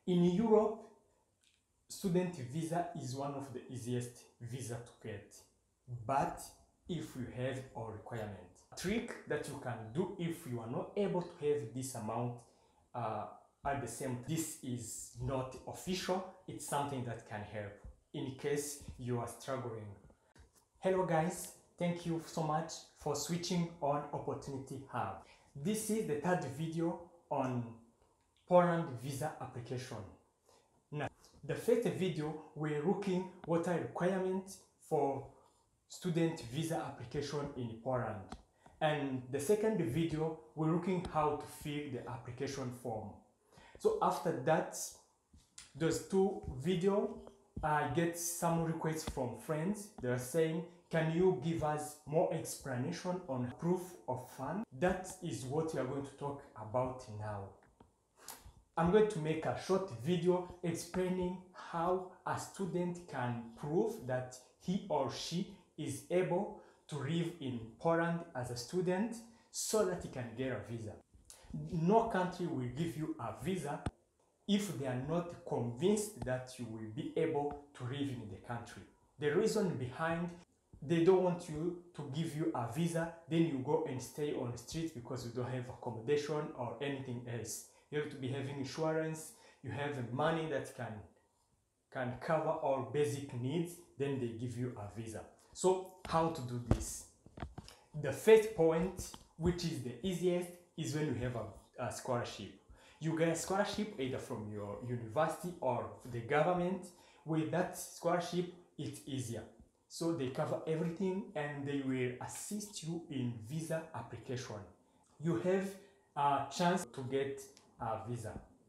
In Europe, student visa is one of the easiest visa to get, but if you have a requirement. A trick that you can do if you are not able to have this amount at the same time. This is not official, it's something that can help in case you are struggling. Hello guys, thank you so much for switching on Opportunity Hub. This is the third video on Poland visa application. Now, the first video we're looking what are requirements for student visa application in Poland. And the second video we're looking how to fill the application form. So after that, those two videos, I get some requests from friends. They're saying, can you give us more explanation on proof of fund? That is what we are going to talk about now. I'm going to make a short video explaining how a student can prove that he or she is able to live in Poland as a student so that he can get a visa. No country will give you a visa if they are not convinced that you will be able to live in the country. The reason behind, they don't want you to give you a visa, then you go and stay on the street because you don't have accommodation or anything else. You have to be having insurance, you have money that can cover all basic needs, then they give you a visa. So how to do this? The first point, which is the easiest, is when you have a scholarship. You get a scholarship either from your university or the government. With that scholarship, it's easier. So they cover everything and they will assist you in visa application. You have a chance to get a visa.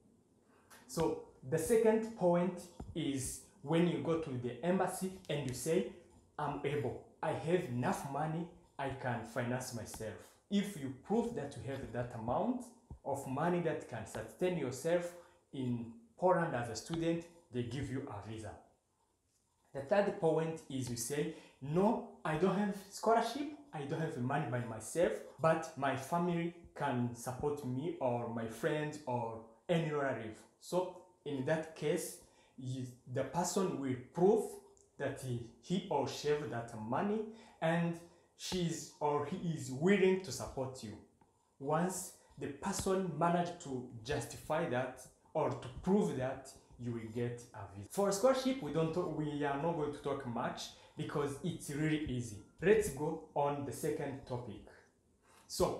So the second point is when you go to the embassy and you say, I'm able, I have enough money, I can finance myself. If you prove that you have that amount of money that can sustain yourself in Poland as a student, they give you a visa. The third point is you say, no, I don't have scholarship, I don't have money by myself, but my family can support me or my friends or any relative. So in that case, the person will prove that he or she have that money and she's or he is willing to support you. Once the person managed to justify that or to prove that, you will get a visa. For scholarship, we are not going to talk much because it's really easy. Let's go on the second topic. So,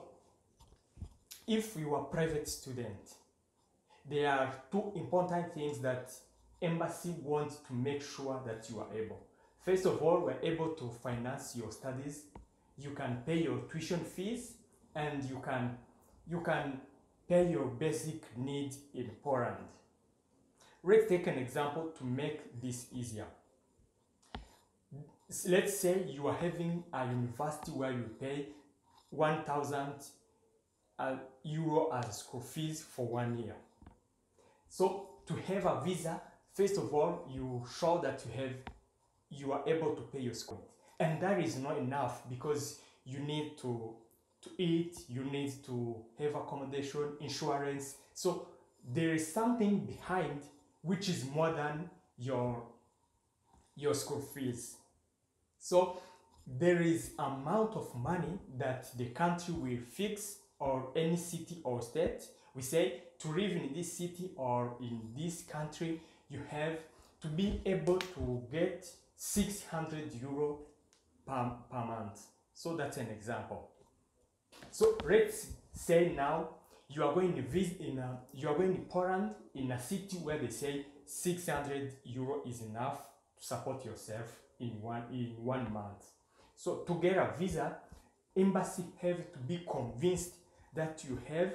if you are a private student, there are two important things that embassy wants to make sure that you are able. First of all, we're able to finance your studies. You can pay your tuition fees and you can pay your basic needs in Poland. Let's take an example to make this easier. Let's say you are having a university where you pay 1,000 euro as school fees for 1 year. So to have a visa, first of all, you show that you are able to pay your school. And that is not enough because you need to eat, you need to have accommodation, insurance. So there is something behind which is more than your school fees. So there is amount of money that the country will fix, or any city or state. We say to live in this city or in this country, you have to be able to get 600 euro per month. So that's an example. So let's say now you are going to visit you are going to Poland in a city where they say 600 euro is enough to support yourself in one month. So to get a visa, embassy have to be convinced that you have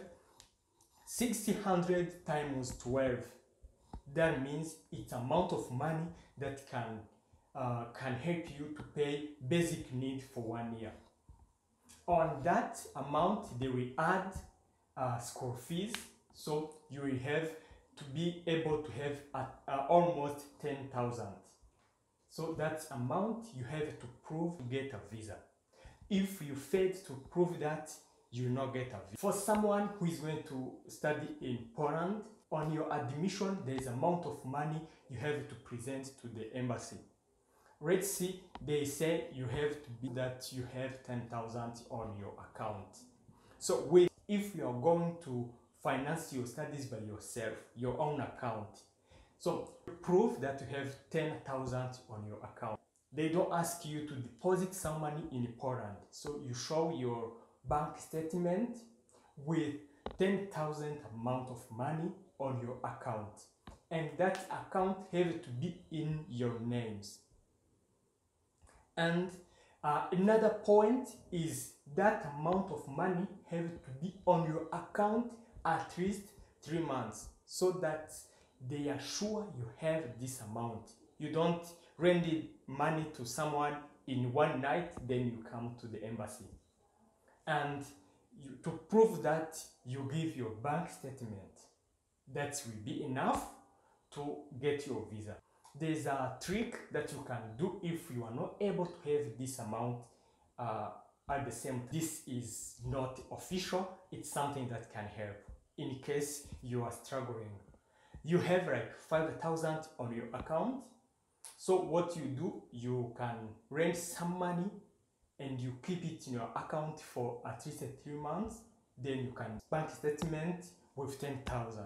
600 times 12. That means it's amount of money that can help you to pay basic need for 1 year. On that amount, they will add school fees, so you will have to be able to have almost 10,000. So that amount you have to prove to get a visa. If you fail to prove that, you will not get a visa. For someone who is going to study in Poland, on your admission, there is amount of money you have to present to the embassy. Let's see, they say you have to be that you have 10,000 on your account. So if you are going to finance your studies by yourself, your own account, so prove that you have 10,000 on your account. They don't ask you to deposit some money in Poland. So you show your bank statement with 10,000 amount of money on your account. And that account have to be in your names. And another point is that amount of money have to be on your account at least 3 months, so that they are sure you have this amount. You don't render money to someone in one night, then you come to the embassy. And to prove that, you give your bank statement. That will be enough to get your visa. There's a trick that you can do if you are not able to have this amount at the same time. This is not official, it's something that can help in case you are struggling. You have like 5,000 on your account. So what you do, you can rent some money and you keep it in your account for at least 3 months. Then you can bank statement with 10,000.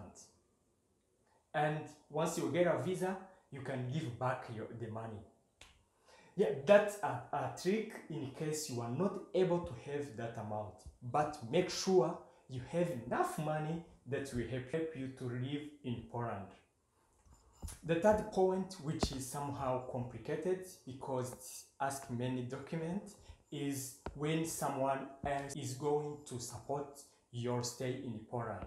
And once you get a visa, you can give back the money. Yeah, that's a trick in case you are not able to have that amount. But make sure you have enough money that will help you to live in Poland. The third point, which is somehow complicated because it asks many documents, is when someone else is going to support your stay in Poland.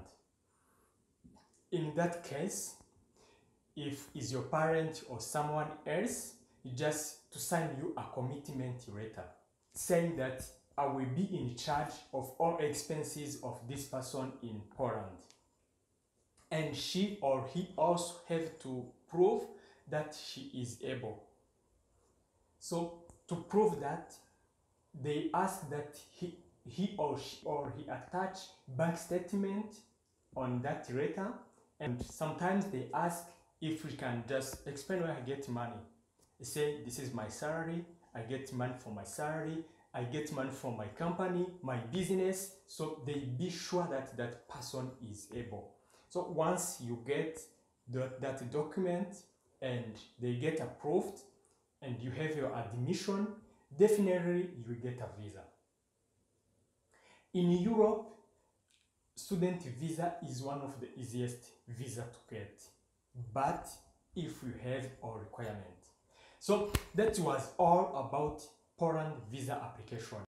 In that case, if it's your parent or someone else, just to sign you a commitment letter saying that I will be in charge of all expenses of this person in Poland. And she or he also have to prove that she is able. So to prove that, they ask that he or he attach bank statement on that letter, and sometimes they ask if we can just explain where I get money. They say, this is my salary, I get money from my salary, I get money from my company, my business, so they be sure that that person is able. So once you get that document and they get approved and you have your admission, definitely you will get a visa. In Europe, student visa is one of the easiest visa to get, but if you have all requirements. So that was all about Poland visa application.